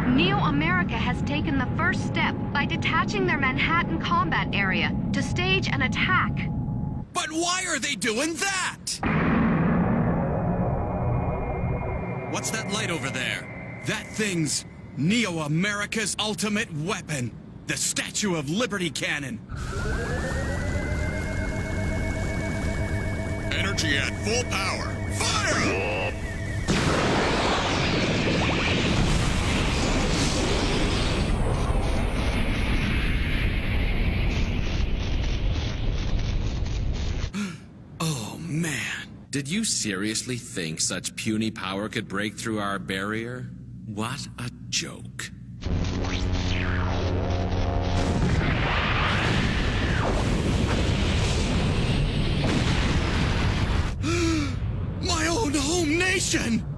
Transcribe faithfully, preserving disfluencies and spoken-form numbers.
Neo America has taken the first step by detaching their Manhattan combat area to stage an attack. But why are they doing that? What's that light over there? That thing's Neo America's ultimate weapon, the Statue of Liberty cannon. Energy at full power. Fire! Oh, man. Did you seriously think such puny power could break through our barrier? What a joke. My own home nation!